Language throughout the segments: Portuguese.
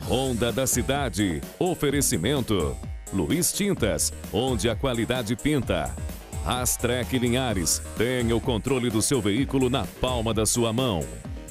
Ronda da Cidade. Oferecimento. Luiz Tintas, onde a qualidade pinta. Rastrec Linhares. Tenha o controle do seu veículo na palma da sua mão.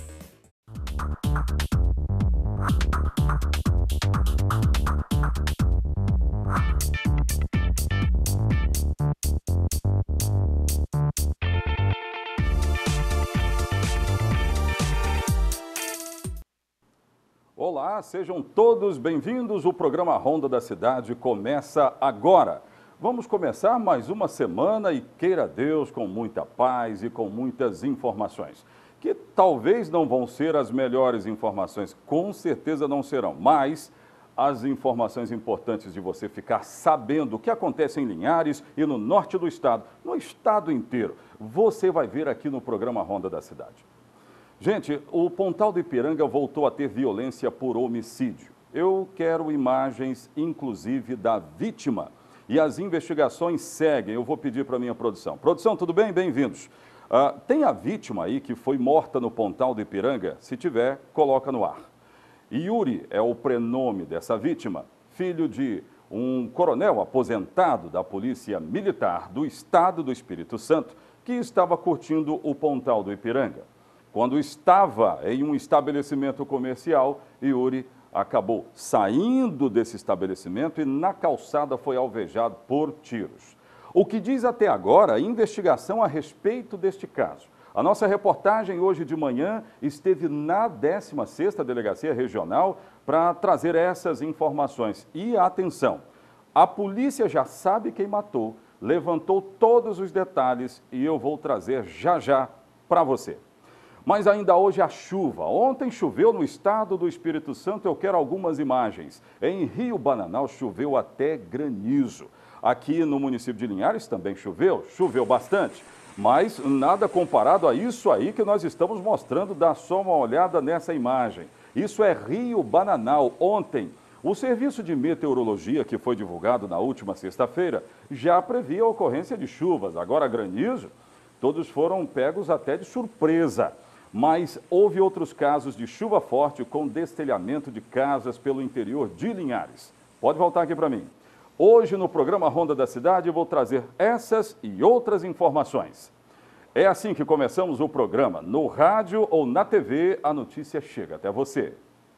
Olá, sejam todos bem-vindos. O programa Ronda da Cidade começa agora. Vamos começar mais uma semana e queira Deus com muita paz e com muitas informações. Que talvez não vão ser as melhores informações, com certeza não serão, mas as informações importantes de você ficar sabendo o que acontece em Linhares e no norte do estado, no estado inteiro, você vai ver aqui no programa Ronda da Cidade. Gente, o Pontal do Ipiranga voltou a ter violência por homicídio. Eu quero imagens, inclusive, da vítima. E as investigações seguem. Eu vou pedir para a minha produção. Produção, tudo bem? Bem-vindos. Tem a vítima aí que foi morta no Pontal do Ipiranga? Se tiver, coloca no ar. Yuri é o prenome dessa vítima, filho de um coronel aposentado da Polícia Militar do Estado do Espírito Santo, que estava curtindo o Pontal do Ipiranga. Quando estava em um estabelecimento comercial, Yuri acabou saindo desse estabelecimento e na calçada foi alvejado por tiros. O que diz até agora a investigação a respeito deste caso? A nossa reportagem hoje de manhã esteve na 16ª Delegacia Regional para trazer essas informações. E atenção, a polícia já sabe quem matou, levantou todos os detalhes e eu vou trazer já para você. Mas ainda hoje a chuva. Ontem choveu no estado do Espírito Santo, eu quero algumas imagens. Em Rio Bananal choveu até granizo. Aqui no município de Linhares também choveu bastante. Mas nada comparado a isso aí que nós estamos mostrando, dá só uma olhada nessa imagem. Isso é Rio Bananal. Ontem, o serviço de meteorologia que foi divulgado na última sexta-feira já previa a ocorrência de chuvas. Agora granizo, todos foram pegos até de surpresa. Mas houve outros casos de chuva forte com destelhamento de casas pelo interior de Linhares. Pode voltar aqui para mim. Hoje no programa Ronda da Cidade eu vou trazer essas e outras informações. É assim que começamos o programa. No rádio ou na TV, a notícia chega até você.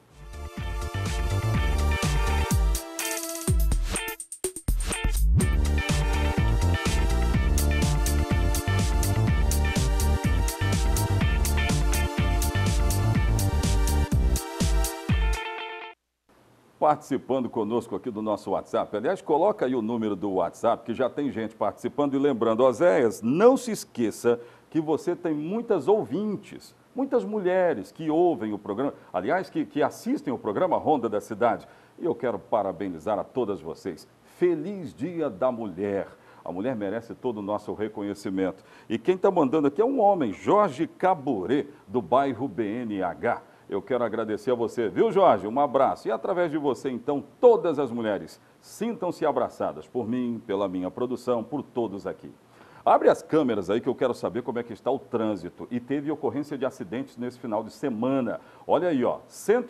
Participando conosco aqui do nosso WhatsApp. Aliás, coloca aí o número do WhatsApp, que já tem gente participando. E lembrando, Oséias, não se esqueça que você tem muitas ouvintes, muitas mulheres que ouvem o programa, aliás, que assistem o programa Ronda da Cidade. E eu quero parabenizar a todas vocês. Feliz Dia da Mulher. A mulher merece todo o nosso reconhecimento. E quem está mandando aqui é um homem, Jorge Caburé, do bairro BNH. Eu quero agradecer a você, viu, Jorge? Um abraço. E através de você, então, todas as mulheres sintam-se abraçadas por mim, pela minha produção, por todos aqui. Abre as câmeras aí que eu quero saber como é que está o trânsito. E teve ocorrência de acidentes nesse final de semana. Olha aí, ó,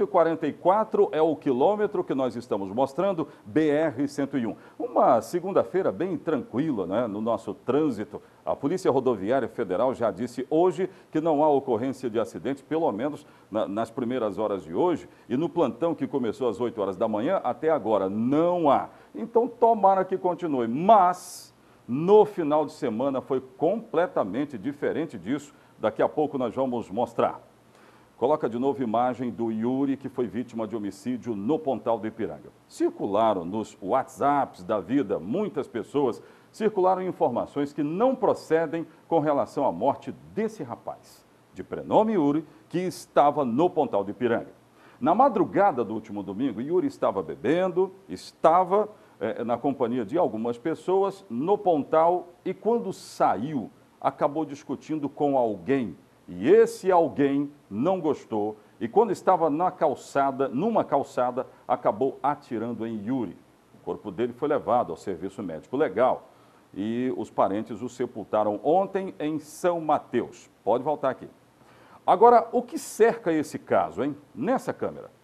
144 é o quilômetro que nós estamos mostrando, BR-101. Uma segunda-feira bem tranquila, né, no nosso trânsito. A Polícia Rodoviária Federal já disse hoje que não há ocorrência de acidentes, pelo menos nas primeiras horas de hoje. E no plantão que começou às 8 horas da manhã, até agora não há. Então, tomara que continue. Mas no final de semana foi completamente diferente disso. Daqui a pouco nós vamos mostrar. Coloca de novo imagem do Yuri, que foi vítima de homicídio no Pontal do Ipiranga. Circularam nos WhatsApps da vida, muitas pessoas circularam informações que não procedem com relação à morte desse rapaz, de prenome Yuri, que estava no Pontal do Ipiranga. Na madrugada do último domingo, Yuri estava bebendo, estava na companhia de algumas pessoas no Pontal e quando saiu, acabou discutindo com alguém. E esse alguém não gostou e quando estava na calçada, numa calçada, acabou atirando em Yuri. O corpo dele foi levado ao serviço médico legal e os parentes o sepultaram ontem em São Mateus. Pode voltar aqui. Agora, o que cerca esse caso, hein? Nessa câmera.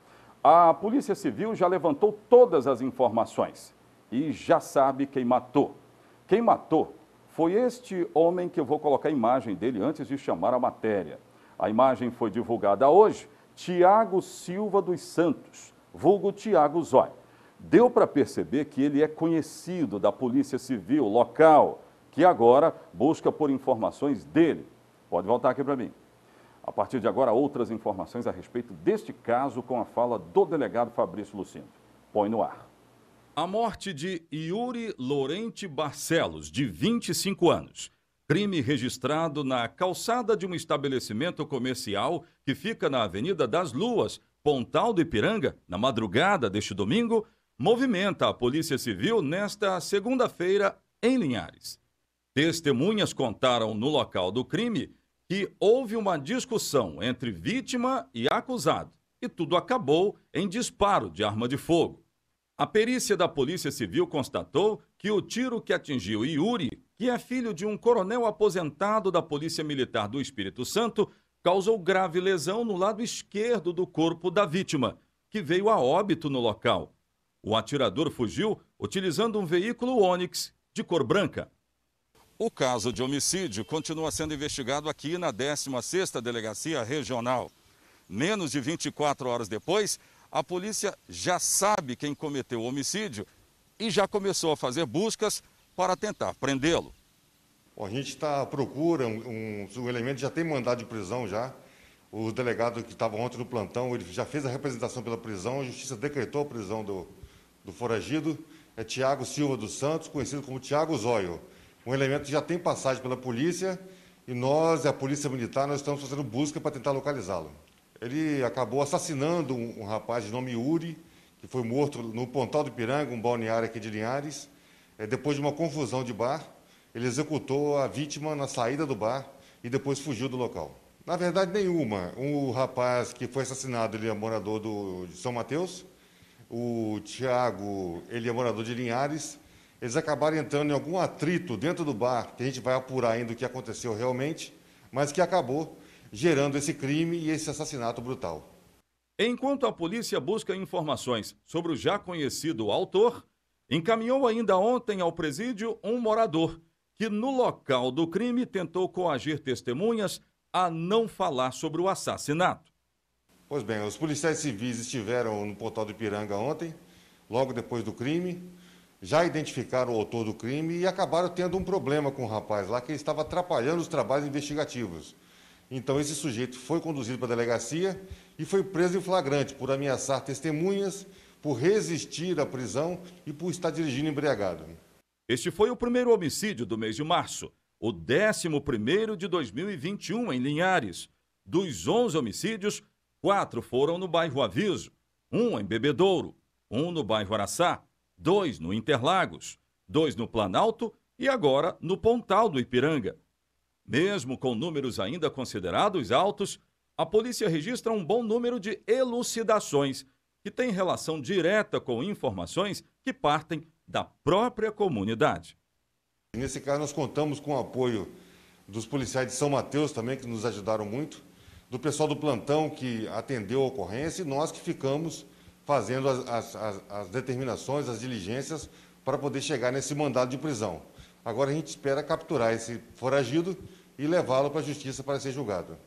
A Polícia Civil já levantou todas as informações e já sabe quem matou. Quem matou foi este homem que eu vou colocar a imagem dele antes de chamar a matéria. A imagem foi divulgada hoje, Tiago Silva dos Santos, vulgo Tiago Zóio. Deu para perceber que ele é conhecido da Polícia Civil local, que agora busca por informações dele. Pode voltar aqui para mim. A partir de agora, outras informações a respeito deste caso com a fala do delegado Fabrício Lucindo. Põe no ar. A morte de Yuri Lorente Barcelos, de 25 anos. Crime registrado na calçada de um estabelecimento comercial que fica na Avenida das Luas, Pontal do Ipiranga, na madrugada deste domingo, movimenta a Polícia Civil nesta segunda-feira em Linhares. Testemunhas contaram no local do crime que houve uma discussão entre vítima e acusado e tudo acabou em disparo de arma de fogo. A perícia da Polícia Civil constatou que o tiro que atingiu Yuri, que é filho de um coronel aposentado da Polícia Militar do Espírito Santo, causou grave lesão no lado esquerdo do corpo da vítima, que veio a óbito no local. O atirador fugiu utilizando um veículo Onix de cor branca. O caso de homicídio continua sendo investigado aqui na 16ª Delegacia Regional. Menos de 24 horas depois, a polícia já sabe quem cometeu o homicídio e já começou a fazer buscas para tentar prendê-lo. A gente está à procura, o elemento já tem mandado de prisão já. O delegado que estava ontem no plantão, ele já fez a representação pela prisão, a justiça decretou a prisão do foragido. É Tiago Silva dos Santos, conhecido como Tiago Zóio. Um elemento que já tem passagem pela polícia e nós, a Polícia Militar, nós estamos fazendo busca para tentar localizá-lo. Ele acabou assassinando um rapaz de nome Yuri, que foi morto no Pontal do Ipiranga, um balneário aqui de Linhares. Depois de uma confusão de bar, ele executou a vítima na saída do bar e depois fugiu do local. Na verdade, nenhuma. O rapaz que foi assassinado, ele é morador de São Mateus. O Tiago, ele é morador de Linhares. Eles acabaram entrando em algum atrito dentro do bar, que a gente vai apurar ainda o que aconteceu realmente, mas que acabou gerando esse crime e esse assassinato brutal. Enquanto a polícia busca informações sobre o já conhecido autor, encaminhou ainda ontem ao presídio um morador que, no local do crime, tentou coagir testemunhas a não falar sobre o assassinato. Pois bem, os policiais civis estiveram no Pontal do Ipiranga ontem, logo depois do crime, já identificaram o autor do crime e acabaram tendo um problema com o rapaz lá, que ele estava atrapalhando os trabalhos investigativos. Então, esse sujeito foi conduzido para a delegacia e foi preso em flagrante por ameaçar testemunhas, por resistir à prisão e por estar dirigindo embriagado. Este foi o primeiro homicídio do mês de março, o 11º de 2021 em Linhares. Dos 11 homicídios, 4 foram no bairro Aviso, 1 em Bebedouro, 1 no bairro Araçá, 2 no Interlagos, 2 no Planalto e agora no Pontal do Ipiranga. Mesmo com números ainda considerados altos, a polícia registra um bom número de elucidações que têm relação direta com informações que partem da própria comunidade. Nesse caso, nós contamos com o apoio dos policiais de São Mateus também, que nos ajudaram muito, do pessoal do plantão que atendeu a ocorrência e nós que ficamos fazendo as determinações, as diligências para poder chegar nesse mandado de prisão. Agora a gente espera capturar esse foragido e levá-lo para a justiça para ser julgado.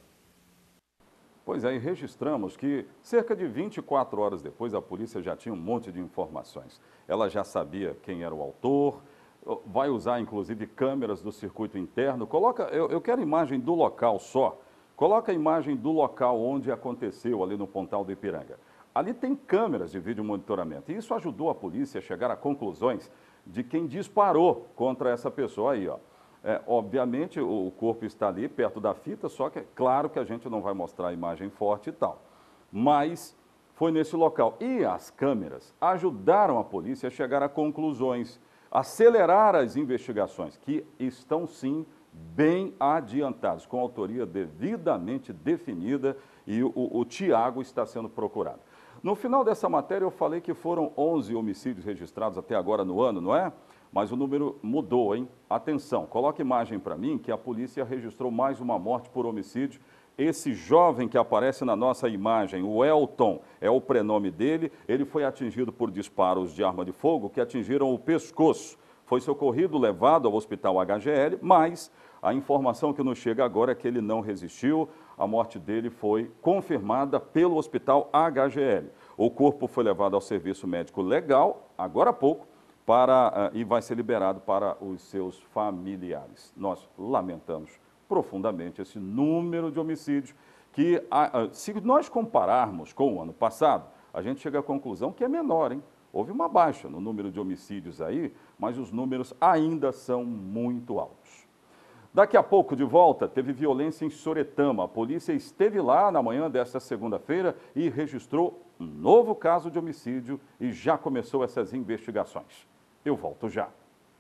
Pois é, e registramos que cerca de 24 horas depois a polícia já tinha um monte de informações. Ela já sabia quem era o autor, vai usar inclusive câmeras do circuito interno. Eu quero a imagem do local só. Coloca a imagem do local onde aconteceu, ali no Pontal do Ipiranga. Ali tem câmeras de vídeo monitoramento. E isso ajudou a polícia a chegar a conclusões de quem disparou contra essa pessoa aí, ó. Obviamente, o corpo está ali perto da fita, só que é claro que a gente não vai mostrar a imagem forte e tal. Mas foi nesse local. E as câmeras ajudaram a polícia a chegar a conclusões, acelerar as investigações, que estão sim bem adiantadas, com autoria devidamente definida, e o Tiago está sendo procurado. No final dessa matéria eu falei que foram 11 homicídios registrados até agora no ano, não é? Mas o número mudou, hein? Atenção, coloca imagem para mim que a polícia registrou mais uma morte por homicídio esse jovem que aparece na nossa imagem, o Elton, é o prenome dele, ele foi atingido por disparos de arma de fogo que atingiram o pescoço. Foi socorrido, levado ao hospital HGL, mas a informação que nos chega agora é que ele não resistiu. A morte dele foi confirmada pelo hospital HGL. O corpo foi levado ao serviço médico legal, agora há pouco, e vai ser liberado para os seus familiares. Nós lamentamos profundamente esse número de homicídios que, se nós compararmos com o ano passado, a gente chega à conclusão que é menor, hein? Houve uma baixa no número de homicídios aí, mas os números ainda são muito altos. Daqui a pouco, de volta, teve violência em Soretama. A polícia esteve lá na manhã desta segunda-feira e registrou um novo caso de homicídio e já começou essas investigações. Eu volto já.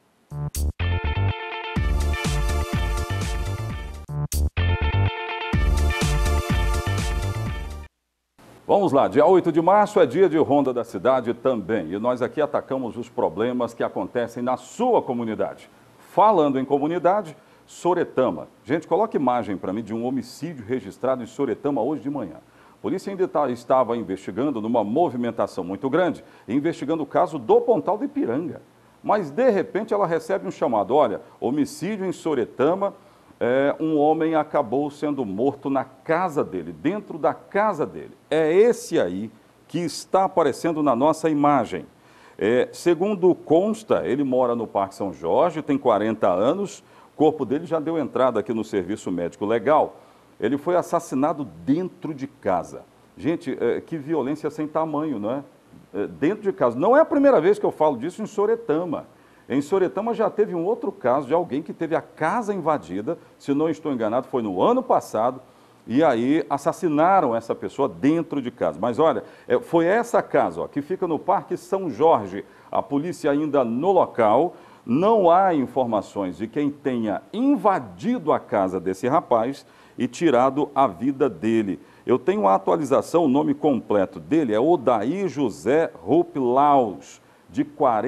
Vamos lá, dia 8 de março é dia de Ronda da Cidade também. E nós aqui atacamos os problemas que acontecem na sua comunidade. Falando em comunidade, Soretama. Gente, coloca imagem para mim de um homicídio registrado em Soretama hoje de manhã. A polícia ainda estava investigando numa movimentação muito grande, investigando o caso do Pontal do Ipiranga. Mas, de repente, ela recebe um chamado. Olha, homicídio em Soretama, um homem acabou sendo morto na casa dele, dentro da casa dele. É esse aí que está aparecendo na nossa imagem. Segundo consta, ele mora no Parque São Jorge, tem 40 anos, o corpo dele já deu entrada aqui no serviço médico legal. Ele foi assassinado dentro de casa. Gente, que violência sem tamanho, não é? Dentro de casa. Não é a primeira vez que eu falo disso em Soretama. Em Soretama já teve um outro caso de alguém que teve a casa invadida, se não estou enganado, foi no ano passado, e aí assassinaram essa pessoa dentro de casa. Mas olha, foi essa casa, ó, que fica no Parque São Jorge. A polícia ainda no local, não há informações de quem tenha invadido a casa desse rapaz e tirado a vida dele. Eu tenho a atualização, o nome completo dele é Odair José Ruplaus, de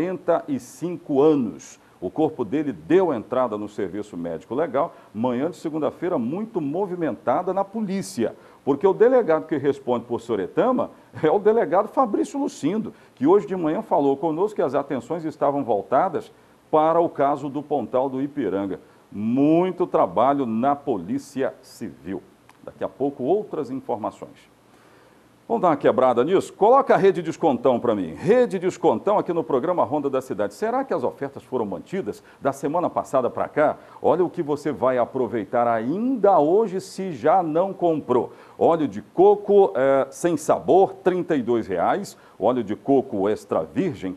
45 anos. O corpo dele deu entrada no serviço médico legal, manhã de segunda-feira muito movimentada na polícia, porque o delegado que responde por Soretama é o delegado Fabrício Lucindo, que hoje de manhã falou conosco que as atenções estavam voltadas para o caso do Pontal do Ipiranga. Muito trabalho na Polícia Civil. Daqui a pouco outras informações. Vamos dar uma quebrada nisso? Coloca a Rede Descontão para mim. Rede Descontão aqui no programa Ronda da Cidade. Será que as ofertas foram mantidas da semana passada para cá? Olha o que você vai aproveitar ainda hoje se já não comprou. Óleo de coco sem sabor, R$ 32,00. Óleo de coco extra virgem, R$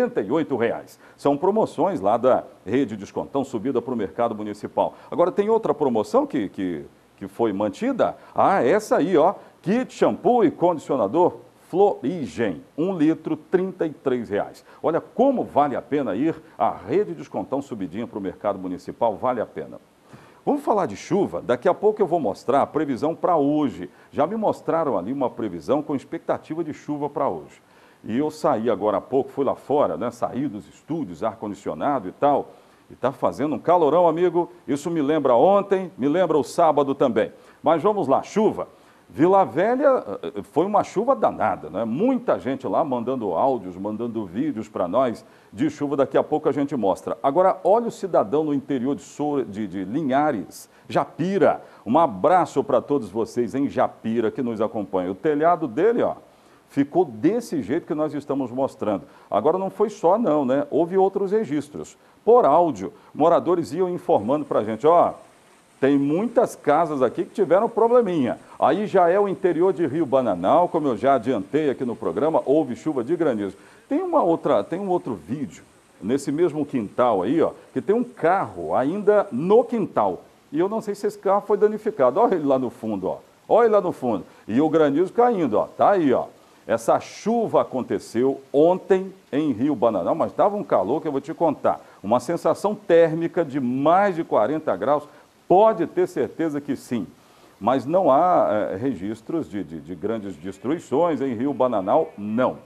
48,00. São promoções lá da Rede Descontão, subida para o mercado municipal. Agora tem outra promoção que foi mantida? Essa aí, ó. Kit shampoo e condicionador Florigen, 1 litro, R$ 33,00. Olha como vale a pena ir à Rede Descontão subidinha para o mercado municipal, vale a pena. Vamos falar de chuva? Daqui a pouco eu vou mostrar a previsão para hoje. Já me mostraram ali uma previsão com expectativa de chuva para hoje. E eu saí agora há pouco, fui lá fora, né? Saí dos estúdios, ar-condicionado e tal. E está fazendo um calorão, amigo. Isso me lembra ontem, me lembra o sábado também. Mas vamos lá, chuva. Vila Velha foi uma chuva danada, né? Muita gente lá mandando áudios, mandando vídeos para nós de chuva, daqui a pouco a gente mostra. Agora, olha o cidadão no interior de Linhares, Japira. Um abraço para todos vocês em Japira que nos acompanham. O telhado dele, ó, ficou desse jeito que nós estamos mostrando. Agora não foi só não, né? Houve outros registros. Por áudio, moradores iam informando para a gente, ó, tem muitas casas aqui que tiveram probleminha. Aí já é o interior de Rio Bananal, como eu já adiantei aqui no programa, houve chuva de granizo. Tem um outro vídeo, nesse mesmo quintal aí, ó, que tem um carro ainda no quintal. E eu não sei se esse carro foi danificado. Olha ele lá no fundo, ó. Olha ele lá no fundo. E o granizo caindo, ó. Tá aí, ó. Essa chuva aconteceu ontem em Rio Bananal, mas estava um calor que eu vou te contar. Uma sensação térmica de mais de 40 graus. Pode ter certeza que sim, mas não há registros de grandes destruições em Rio Bananal, não.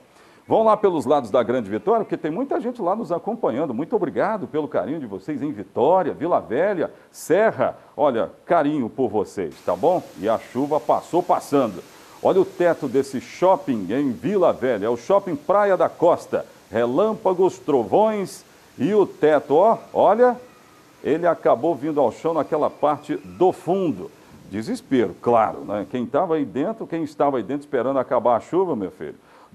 Vão lá pelos lados da Grande Vitória, porque tem muita gente lá nos acompanhando. Muito obrigado pelo carinho de vocês em Vitória, Vila Velha, Serra. Olha, carinho por vocês, tá bom? E a chuva passou passando. Olha o teto desse shopping em Vila Velha, é o shopping Praia da Costa. Relâmpagos, trovões e o teto, ó, olha, ele acabou vindo ao chão naquela parte do fundo. Desespero, claro, né? Quem estava aí dentro esperando acabar a chuva, meu filho.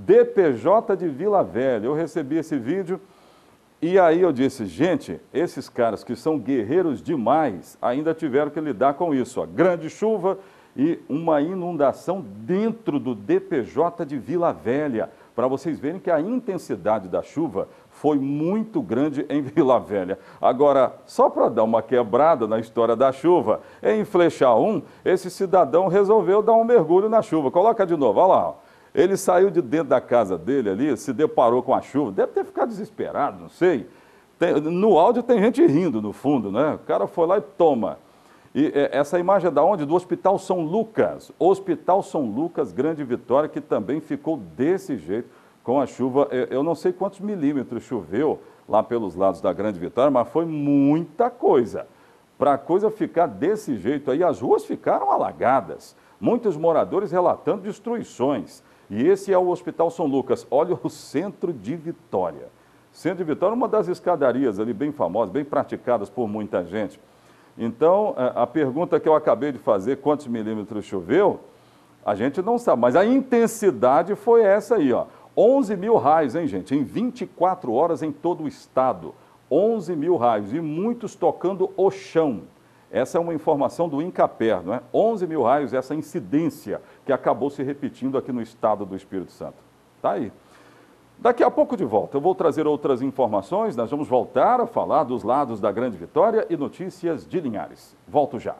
DPJ de Vila Velha, eu recebi esse vídeo e aí eu disse, gente, esses caras que são guerreiros demais ainda tiveram que lidar com isso, ó, grande chuva e uma inundação dentro do DPJ de Vila Velha, para vocês verem que a intensidade da chuva foi muito grande em Vila Velha. Agora, só para dar uma quebrada na história da chuva, em Flechar 1, esse cidadão resolveu dar um mergulho na chuva. Coloca de novo, olha lá, ó. Ele saiu de dentro da casa dele ali, se deparou com a chuva, deve ter ficado desesperado, não sei. No áudio tem gente rindo no fundo, né? O cara foi lá e toma. E essa imagem é da onde? Do Hospital São Lucas. Hospital São Lucas, Grande Vitória, que também ficou desse jeito com a chuva. Eu não sei quantos milímetros choveu lá pelos lados da Grande Vitória, mas foi muita coisa. Para a coisa ficar desse jeito aí, as ruas ficaram alagadas. Muitos moradores relatando destruições. E esse é o Hospital São Lucas. Olha o centro de Vitória. Centro de Vitória, uma das escadarias ali bem famosas, bem praticadas por muita gente. Então, a pergunta que eu acabei de fazer, quantos milímetros choveu, a gente não sabe, mas a intensidade foi essa aí, ó. 11 mil raios, hein, gente? Em 24 horas em todo o estado. 11 mil raios e muitos tocando o chão. Essa é uma informação do INCAPER, não é? 11 mil raios, essa incidência que acabou se repetindo aqui no estado do Espírito Santo. Tá aí. Daqui a pouco de volta, eu vou trazer outras informações, nós vamos voltar a falar dos lados da Grande Vitória e notícias de Linhares. Volto já.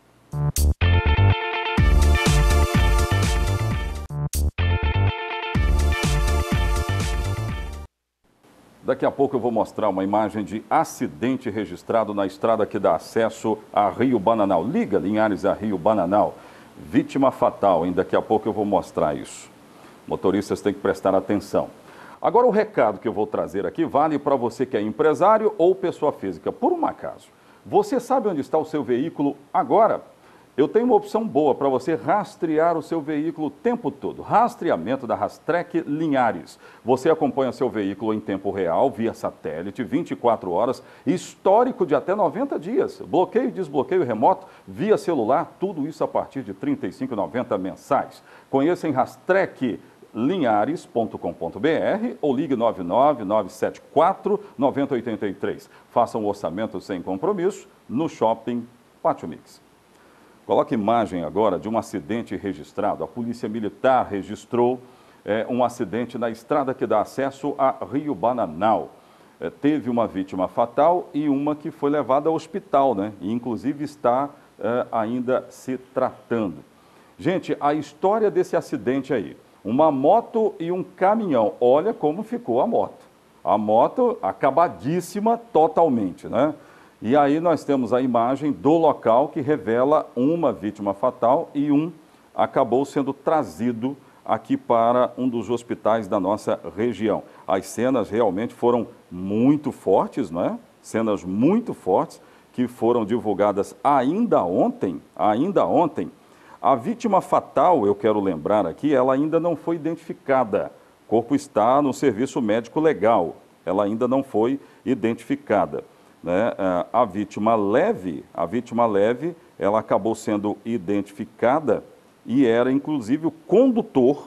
Daqui a pouco eu vou mostrar uma imagem de acidente registrado na estrada que dá acesso a Rio Bananal. Liga Linhares a Rio Bananal. Vítima fatal, hein? Daqui a pouco eu vou mostrar isso. Motoristas têm que prestar atenção. Agora o recado que eu vou trazer aqui vale para você que é empresário ou pessoa física. Por um acaso, você sabe onde está o seu veículo agora? Eu tenho uma opção boa para você rastrear o seu veículo o tempo todo. Rastreamento da Rastrec Linhares. Você acompanha seu veículo em tempo real, via satélite, 24 horas, histórico de até 90 dias. Bloqueio e desbloqueio remoto via celular, tudo isso a partir de R$ 35,90 mensais. Conheça em rastreclinhares.com.br ou ligue 99974-9083. Faça um orçamento sem compromisso no Shopping Pátio Mix. Coloque imagem agora de um acidente registrado. A Polícia Militar registrou um acidente na estrada que dá acesso a Rio Bananal. Teve uma vítima fatal e uma que foi levada ao hospital, né? E inclusive está ainda se tratando. Gente, a história desse acidente aí. Uma moto e um caminhão. Olha como ficou a moto. A moto acabadíssima totalmente, né? E aí nós temos a imagem do local que revela uma vítima fatal e um acabou sendo trazido aqui para um dos hospitais da nossa região. As cenas realmente foram muito fortes, não é? Cenas muito fortes que foram divulgadas ainda ontem. A vítima fatal, eu quero lembrar aqui, ela ainda não foi identificada. O corpo está no serviço médico legal, ela ainda não foi identificada. Né? A vítima leve, ela acabou sendo identificada e era inclusive o condutor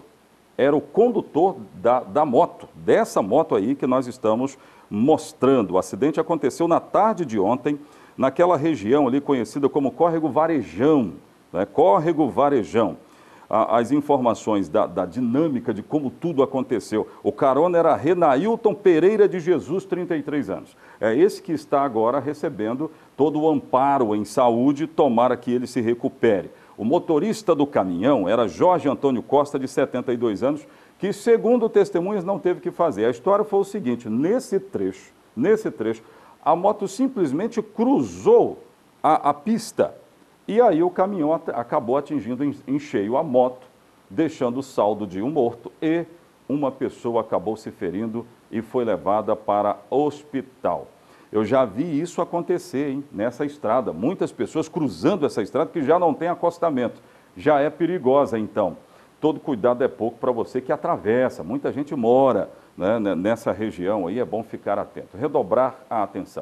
da moto, dessa moto aí que nós estamos mostrando. O acidente aconteceu na tarde de ontem, naquela região ali conhecida como Córrego Varejão, né? Córrego Varejão. As informações da dinâmica de como tudo aconteceu. O carona era Renailton Pereira de Jesus, 33 anos. É esse que está agora recebendo todo o amparo em saúde, tomara que ele se recupere. O motorista do caminhão era Jorge Antônio Costa, de 72 anos, que, segundo testemunhas, não teve que fazer. A história foi o seguinte, nesse trecho, a moto simplesmente cruzou a pista. E aí o caminhão acabou atingindo em cheio a moto, deixando o saldo de um morto e uma pessoa acabou se ferindo e foi levada para hospital. Eu já vi isso acontecer, hein, nessa estrada. Muitas pessoas cruzando essa estrada que já não tem acostamento. Já é perigosa, então. Todo cuidado é pouco para você que atravessa. Muita gente mora, né, nessa região aí, é bom ficar atento. Redobrar a atenção.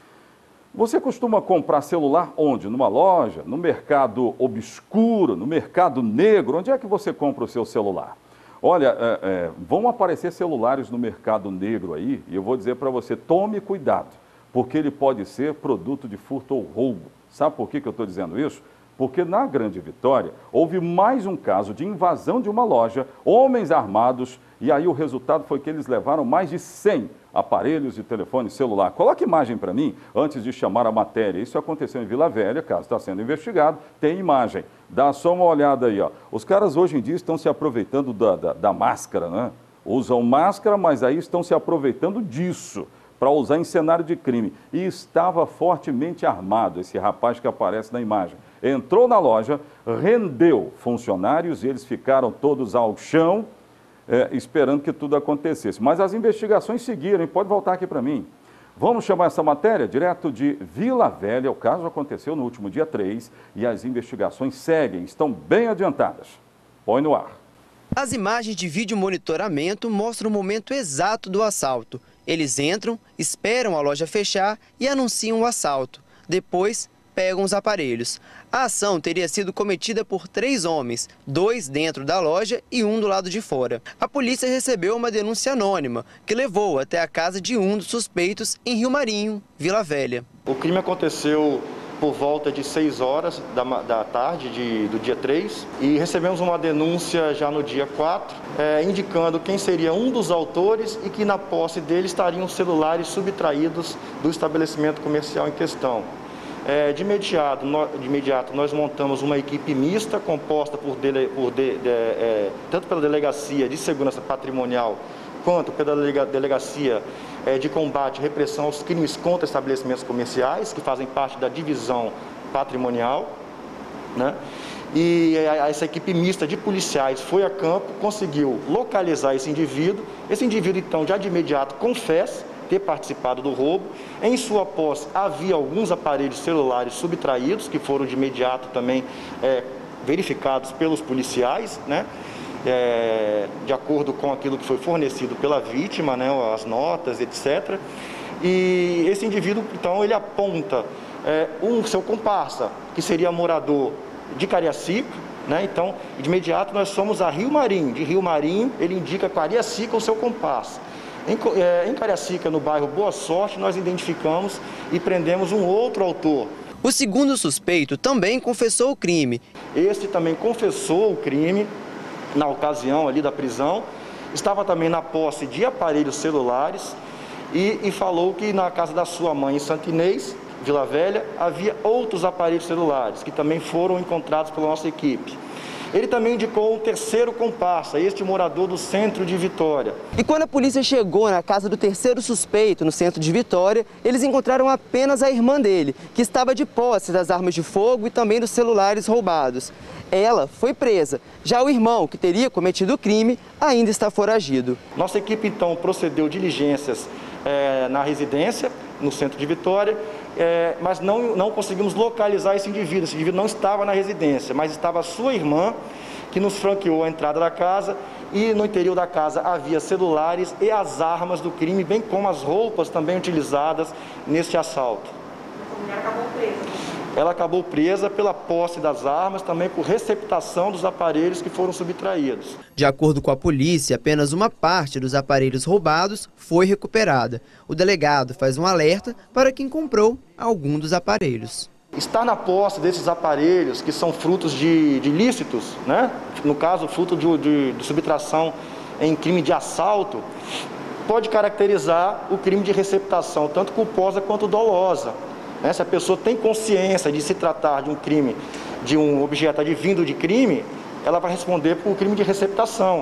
Você costuma comprar celular onde? Numa loja? No mercado obscuro? No mercado negro? Onde é que você compra o seu celular? Olha, vão aparecer celulares no mercado negro aí, e eu vou dizer para você, tome cuidado, porque ele pode ser produto de furto ou roubo. Sabe por que eu estou dizendo isso? Porque na Grande Vitória houve mais um caso de invasão de uma loja, homens armados, e aí o resultado foi que eles levaram mais de 100 aparelhos de telefone celular. Coloque imagem para mim antes de chamar a matéria. Isso aconteceu em Vila Velha, caso está sendo investigado, tem imagem. Dá só uma olhada aí, ó. Os caras hoje em dia estão se aproveitando da máscara, né? Usam máscara, mas aí estão se aproveitando disso para usar em cenário de crime. E estava fortemente armado esse rapaz que aparece na imagem. Entrou na loja, rendeu funcionários e eles ficaram todos ao chão, esperando que tudo acontecesse. Mas as investigações seguiram, hein? Pode voltar aqui para mim. Vamos chamar essa matéria direto de Vila Velha. O caso aconteceu no último dia 3 e as investigações seguem, estão bem adiantadas. Põe no ar. As imagens de vídeo monitoramento mostram o momento exato do assalto. Eles entram, esperam a loja fechar e anunciam o assalto. Depois, pegam os aparelhos. A ação teria sido cometida por 3 homens, 2 dentro da loja e 1 do lado de fora. A polícia recebeu uma denúncia anônima, que levou até a casa de um dos suspeitos em Rio Marinho, Vila Velha. O crime aconteceu por volta de 6 horas da tarde do dia 3 e recebemos uma denúncia já no dia 4, indicando quem seria um dos autores e que na posse dele estariam celulares subtraídos do estabelecimento comercial em questão. De imediato, nós montamos uma equipe mista composta tanto pela Delegacia de Segurança Patrimonial quanto pela Delegacia de Combate e Repressão aos Crimes contra Estabelecimentos Comerciais, que fazem parte da divisão patrimonial, né? E essa equipe mista de policiais foi a campo, conseguiu localizar esse indivíduo. Esse indivíduo, então, já de imediato confessa ter participado do roubo. Em sua posse havia alguns aparelhos celulares subtraídos, que foram de imediato também verificados pelos policiais, né? De acordo com aquilo que foi fornecido pela vítima, né? As notas, etc. E esse indivíduo, então, ele aponta seu comparsa, que seria morador de Cariacica, né? Então, de imediato nós somos a Rio Marinho. De Rio Marinho, ele indica Cariacica o seu comparsa. Em Cariacica, no bairro Boa Sorte, nós identificamos e prendemos um outro autor. O segundo suspeito também confessou o crime. Este também confessou o crime na ocasião ali da prisão. Estava também na posse de aparelhos celulares e falou que na casa da sua mãe em Santa Inês, Vila Velha, havia outros aparelhos celulares que também foram encontrados pela nossa equipe. Ele também indicou um terceiro comparsa, este morador do centro de Vitória. E quando a polícia chegou na casa do terceiro suspeito, no centro de Vitória, eles encontraram apenas a irmã dele, que estava de posse das armas de fogo e também dos celulares roubados. Ela foi presa. Já o irmão, que teria cometido o crime, ainda está foragido. Nossa equipe, então, procedeu diligências na residência, no centro de Vitória, mas não conseguimos localizar esse indivíduo. Esse indivíduo não estava na residência, mas estava a sua irmã, que nos franqueou a entrada da casa, e no interior da casa havia celulares e as armas do crime, bem como as roupas também utilizadas neste assalto. A mulher acabou presa. Ela acabou presa pela posse das armas, também por receptação dos aparelhos que foram subtraídos. De acordo com a polícia, apenas uma parte dos aparelhos roubados foi recuperada. O delegado faz um alerta para quem comprou algum dos aparelhos. Estar na posse desses aparelhos, que são frutos de ilícitos, né? No caso, fruto de subtração em crime de assalto, pode caracterizar o crime de receptação, tanto culposa quanto dolosa. Se a pessoa tem consciência de se tratar de um crime, de um objeto advindo de crime, ela vai responder por crime de receptação.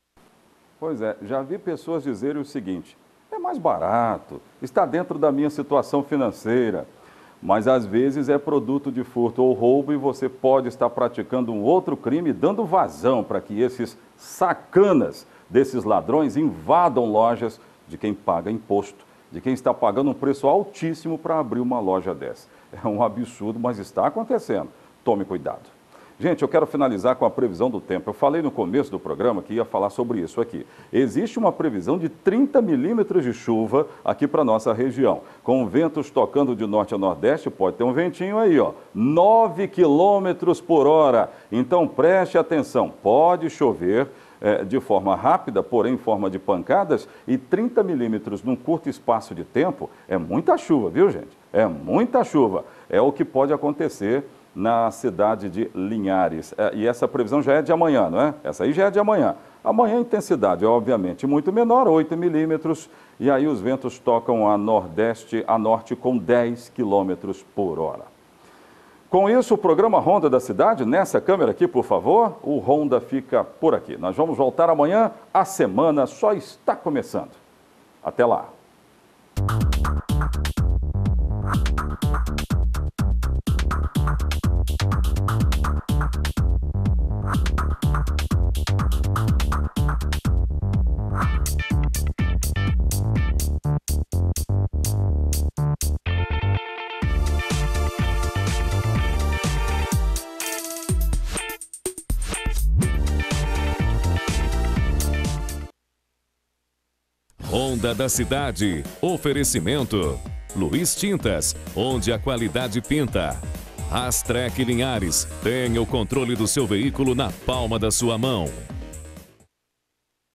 Pois é, já vi pessoas dizerem o seguinte: é mais barato, está dentro da minha situação financeira, mas às vezes é produto de furto ou roubo e você pode estar praticando um outro crime, dando vazão para que esses sacanas desses ladrões invadam lojas de quem paga imposto, de quem está pagando um preço altíssimo para abrir uma loja dessa. É um absurdo, mas está acontecendo. Tome cuidado. Gente, eu quero finalizar com a previsão do tempo. Eu falei no começo do programa que ia falar sobre isso aqui. Existe uma previsão de 30 milímetros de chuva aqui para a nossa região. Com ventos tocando de norte a nordeste, pode ter um ventinho aí, ó, 9 quilômetros por hora. Então preste atenção, pode chover de forma rápida, porém em forma de pancadas, e 30 milímetros num curto espaço de tempo é muita chuva, viu, gente? É muita chuva. É o que pode acontecer na cidade de Linhares. E essa previsão já é de amanhã, não é? Essa aí já é de amanhã. Amanhã a intensidade é obviamente muito menor, 8 milímetros, e aí os ventos tocam a norte com 10 quilômetros por hora. Com isso, o programa Ronda da Cidade, nessa câmera aqui, por favor, o Ronda fica por aqui. Nós vamos voltar amanhã, a semana só está começando. Até lá. Ronda da Cidade. Oferecimento. Luiz Tintas, onde a qualidade pinta. Rastrec Linhares. Tenha o controle do seu veículo na palma da sua mão.